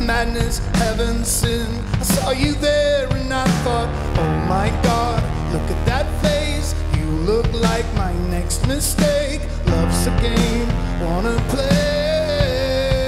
madness, heaven, sin. I saw you there and I thought, oh my God, look at that face. You look like my next mistake. Love's a game, wanna play.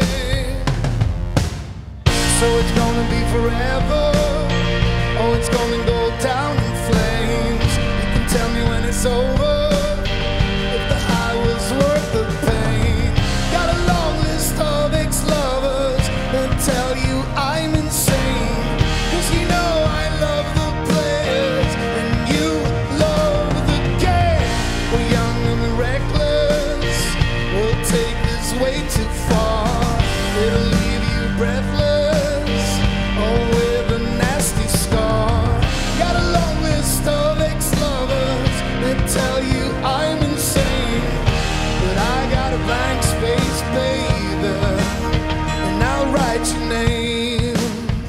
So it's gonna be forever. Oh, it's gonna go down in flames. You can tell me when it's over, if the high was worth the pain. Got a long list of ex-lovers that tell you I'm insane. 'Cause you know I love the players and you love the game. We're young and we're reckless. We'll take this way too far. It'll leave you breathless, oh, with a nasty scar. Got a long list of ex-lovers that tell you I'm insane. But I got a blank space, baby, and I'll write your name.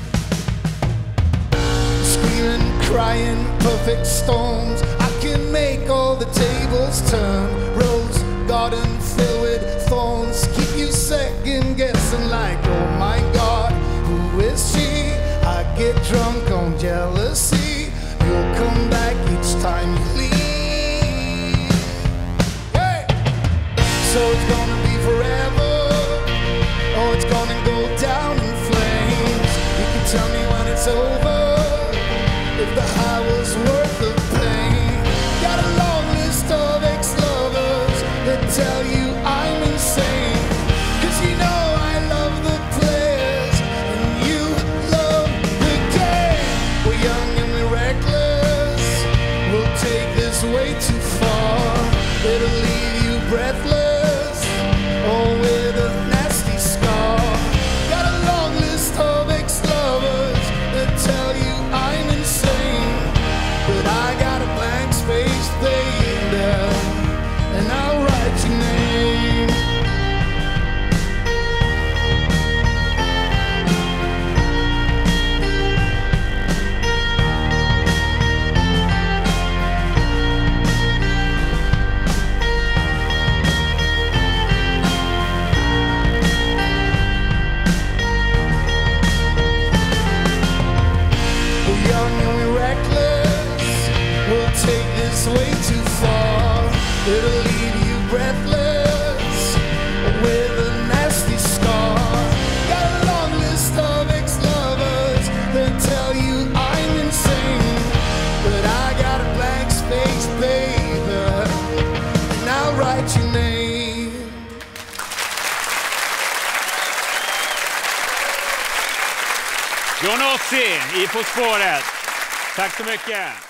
Screaming, crying, perfect storms. I can make all the tables turn. Rose garden filled with thorns. Keep you second guessing like, oh my God, who is she? I get drunk on jealousy. You'll come back each time you leave. Hey! So it's gonna be forever. Oh, it's gonna go down in flames. You can tell me when it's over, if the high was worth the pain. Got a long list of ex-lovers that tell you I'm insane. 'Cause you know I love the players and you love the game. We're young and we're reckless. We'll take this way too far. It'll leave you breathless, oh, with a nasty scar. Got a long list of ex-lovers that tell you I'm insane. But I got a blank space, baby, and I'll write your name. We're young and we're reckless. We'll take this way too far. It'll leave you breathless, with a nasty scar. Got a long list of ex-lovers that tell you I'm insane. But I got a blank space, baby, and I'll write your name. John Ossie i På spåret. Tack så mycket.